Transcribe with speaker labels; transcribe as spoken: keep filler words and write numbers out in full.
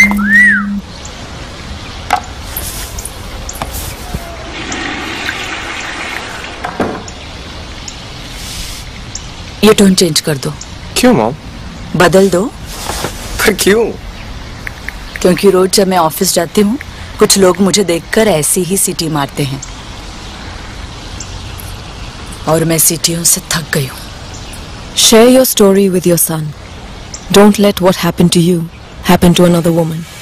Speaker 1: ये tone change कर दो।
Speaker 2: क्यों मॉम?
Speaker 1: बदल दो।
Speaker 2: पर क्यों?
Speaker 1: क्योंकि रोज जब मैं ऑफिस जाती हूँ कुछ लोग मुझे देखकर ऐसी ही सीटी मारते हैं और मैं सीटियों से थक गई हूँ।
Speaker 3: Share your story with your son. Don't let what happened to you happen to another woman.